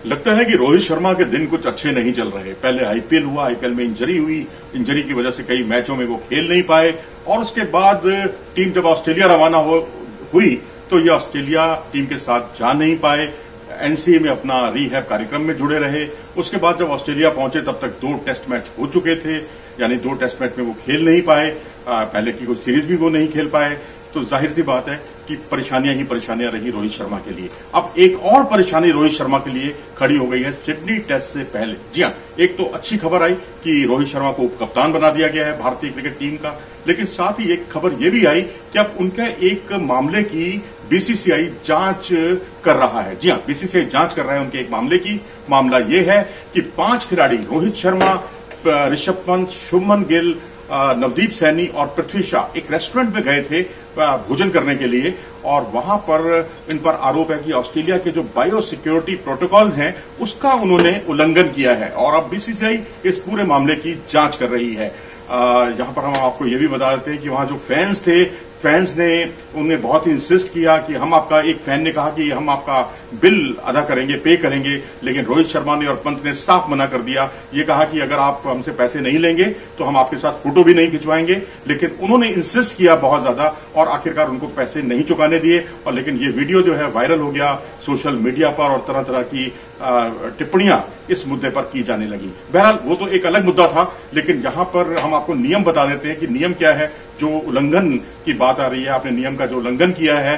लगता है कि रोहित शर्मा के दिन कुछ अच्छे नहीं चल रहे। पहले आईपीएल हुआ, आईपीएल में इंजरी हुई, इंजरी की वजह से कई मैचों में वो खेल नहीं पाए और उसके बाद टीम जब ऑस्ट्रेलिया रवाना हुई तो ये ऑस्ट्रेलिया टीम के साथ जा नहीं पाए, एनसीए में अपना रीहैब कार्यक्रम में जुड़े रहे। उसके बाद जब ऑस्ट्रेलिया पहुंचे तब तक 2 टेस्ट मैच हो चुके थे, यानी 2 टेस्ट मैच में वो खेल नहीं पाए, पहले की कोई सीरीज भी वो नहीं खेल पाए। तो जाहिर सी बात है कि परेशानियां ही परेशानियां रही रोहित शर्मा के लिए। अब एक और परेशानी रोहित शर्मा के लिए खड़ी हो गई है सिडनी टेस्ट से पहले। जी हां, एक तो अच्छी खबर आई कि रोहित शर्मा को कप्तान बना दिया गया है भारतीय क्रिकेट टीम का, लेकिन साथ ही एक खबर यह भी आई कि अब उनके एक मामले की बीसीसीआई जांच कर रहा है। जी हां, बीसीसीआई जांच कर रहा है उनके एक मामले की। मामला यह है कि 5 खिलाड़ी रोहित शर्मा, ऋषभ पंत, शुभमन गिल, नवदीप सैनी और पृथ्वी शाह एक रेस्टोरेंट में गए थे भोजन करने के लिए और वहां पर इन पर आरोप है कि ऑस्ट्रेलिया के जो बायो सिक्योरिटी प्रोटोकॉल हैं उसका उन्होंने उल्लंघन किया है और अब बीसीसीआई इस पूरे मामले की जांच कर रही है। यहां पर हम आपको ये भी बता देते हैं कि वहां जो फैंस थे, फैंस ने उन्हें बहुत ही इंसिस्ट किया कि हम आपका, एक फैन ने कहा कि हम आपका बिल अदा करेंगे, पे करेंगे, लेकिन रोहित शर्मा ने और पंत ने साफ मना कर दिया। ये कहा कि अगर आप हमसे पैसे नहीं लेंगे तो हम आपके साथ फोटो भी नहीं खिंचवाएंगे, लेकिन उन्होंने इंसिस्ट किया बहुत ज्यादा और आखिरकार उनको पैसे नहीं चुकाने दिए। और लेकिन ये वीडियो जो है वायरल हो गया सोशल मीडिया पर और तरह तरह की टिप्पणियां इस मुद्दे पर की जाने लगी। बहरहाल वो तो एक अलग मुद्दा था, लेकिन यहां पर हम आपको नियम बता देते हैं कि नियम क्या है। जो उल्लंघन की बात आ रही है, आपने नियम का जो उल्लंघन किया है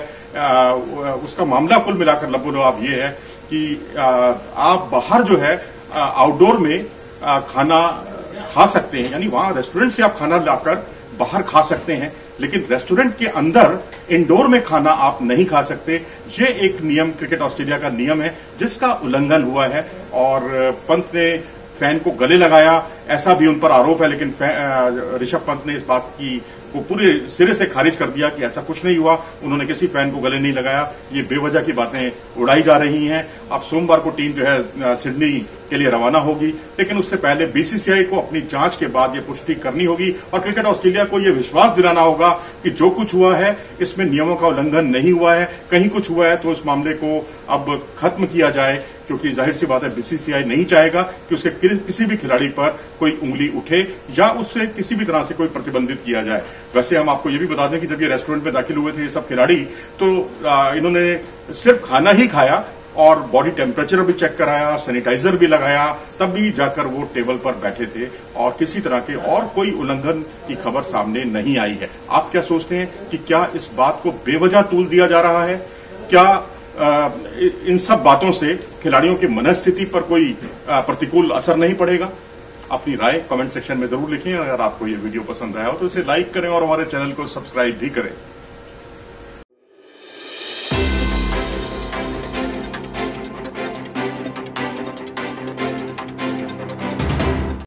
उसका मामला कुल मिलाकर लबोलबाब ये है कि आप बाहर जो है आउटडोर में खाना खा सकते हैं, यानी वहां रेस्टोरेंट से आप खाना लाकर बाहर खा सकते हैं, लेकिन रेस्टोरेंट के अंदर इंडोर में खाना आप नहीं खा सकते। ये एक नियम, क्रिकेट ऑस्ट्रेलिया का नियम है जिसका उल्लंघन हुआ है और पंत ने फैन को गले लगाया, ऐसा भी उन पर आरोप है, लेकिन ऋषभ पंत ने इस बात की को पूरे सिरे से खारिज कर दिया कि ऐसा कुछ नहीं हुआ, उन्होंने किसी फैन को गले नहीं लगाया। ये बेवजह की बातें उड़ाई जा रही हैं। अब सोमवार को टीम जो है सिडनी के लिए रवाना होगी, लेकिन उससे पहले बीसीसीआई को अपनी जांच के बाद ये पुष्टि करनी होगी और क्रिकेट ऑस्ट्रेलिया को ये विश्वास दिलाना होगा कि जो कुछ हुआ है इसमें नियमों का उल्लंघन नहीं हुआ है। कहीं कुछ हुआ है तो इस मामले को अब खत्म किया जाए, क्योंकि जाहिर सी बात है बीसीसीआई नहीं चाहेगा कि उसके किसी भी खिलाड़ी पर कोई उंगली उठे या उससे किसी भी तरह से कोई प्रतिबंधित किया जाए। वैसे हम आपको ये भी बता दें कि जब ये रेस्टोरेंट में दाखिल हुए थे ये सब खिलाड़ी, तो इन्होंने सिर्फ खाना ही खाया और बॉडी टेम्परेचर भी चेक कराया, सैनिटाइजर भी लगाया, तब भी जाकर वो टेबल पर बैठे थे और किसी तरह के और कोई उल्लंघन की खबर सामने नहीं आई है। आप क्या सोचते हैं कि क्या इस बात को बेवजह तूल दिया जा रहा है? क्या इन सब बातों से खिलाड़ियों की मनस्थिति पर कोई प्रतिकूल असर नहीं पड़ेगा? अपनी राय कमेंट सेक्शन में जरूर लिखें। अगर आपको ये वीडियो पसंद आया हो तो इसे लाइक करें और हमारे चैनल को सब्सक्राइब भी करें।